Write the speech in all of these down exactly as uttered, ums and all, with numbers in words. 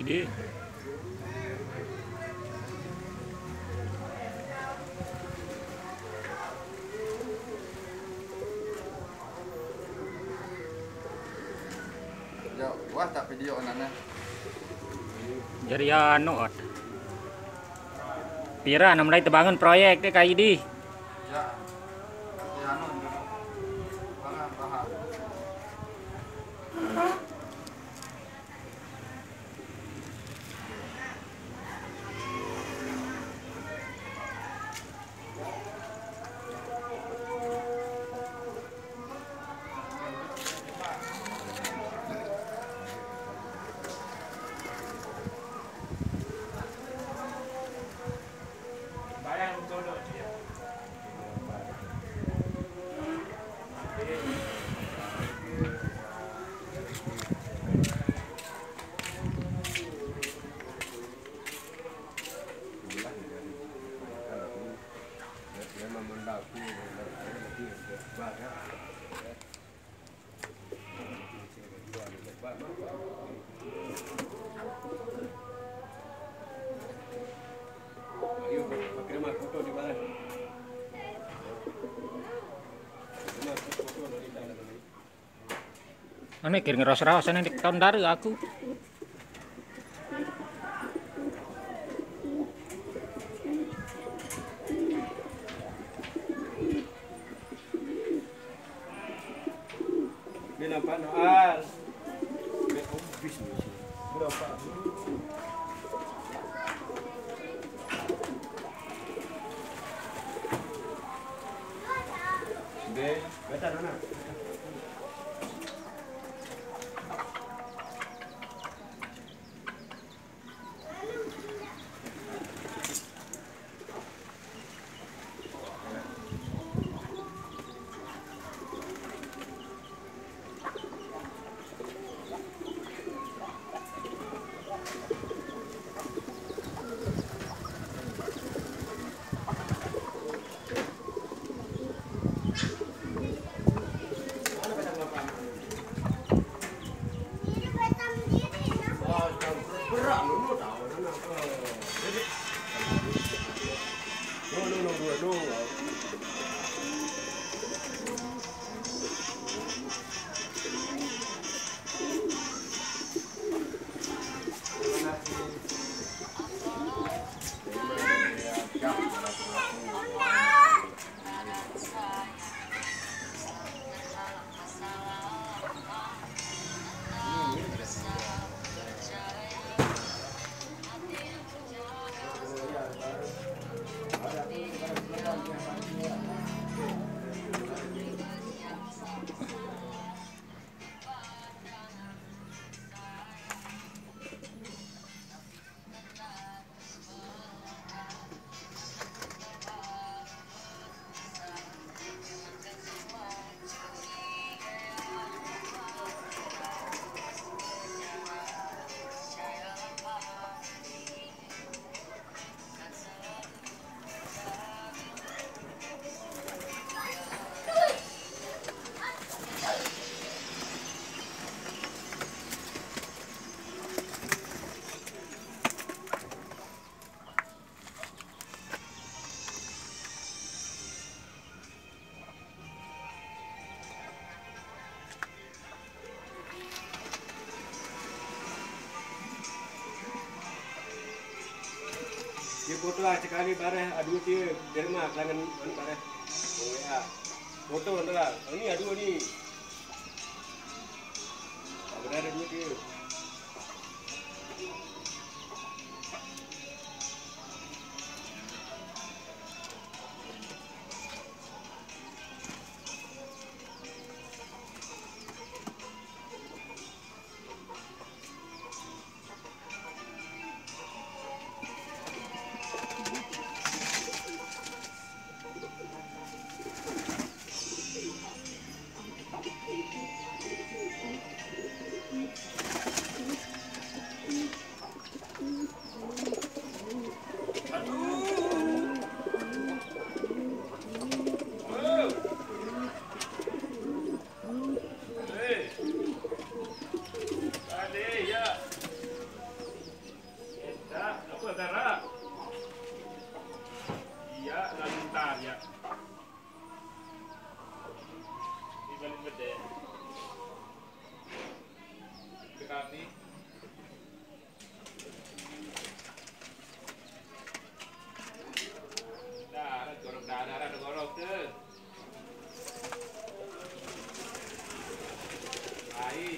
Ide. Yo, wah tak video nana. Jadi anu ot. Pira na mulai tebangun proyek teh kayak di. Ya. Ya anu. Bahan bahan. Ane kira ngeros-ros ane di tahun dari aku. Bilang Pak Noal. Berapa? Be, beta nana. Dia foto lah sekali bareh adu dia derma kelangan anu bareh. Oh ya. Foto lah. Ini adu ni. Benar adu dia. dekati. Dah, ada gorok dah, ada ada gorok tuh. Ai.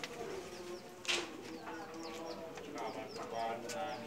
Kawan kawan nani.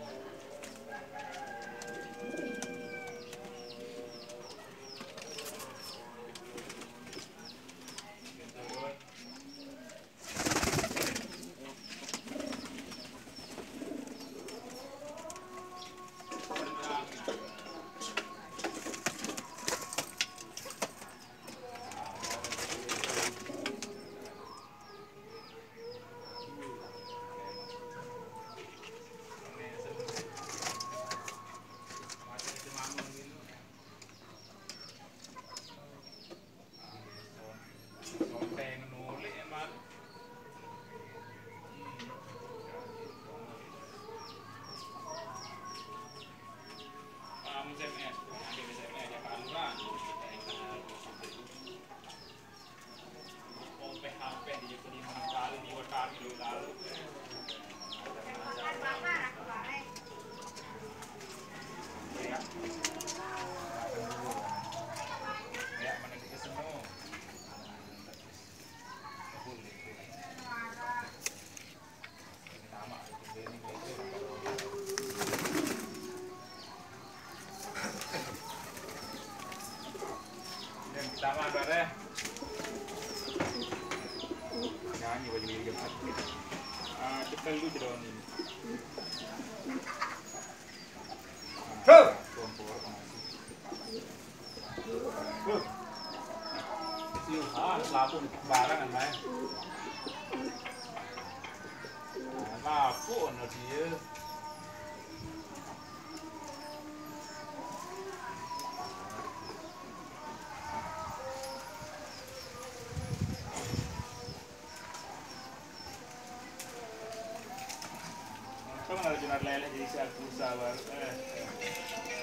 Sama bare. Nyanyi baju ini juga. Ah, depan lu jeron ini. Tuh. Kompor Tuh. Siu, ah, lapu barang kan, Mas. Lapu ono dia. Kan ada jenar lele jadi saya pusat baru. Eh.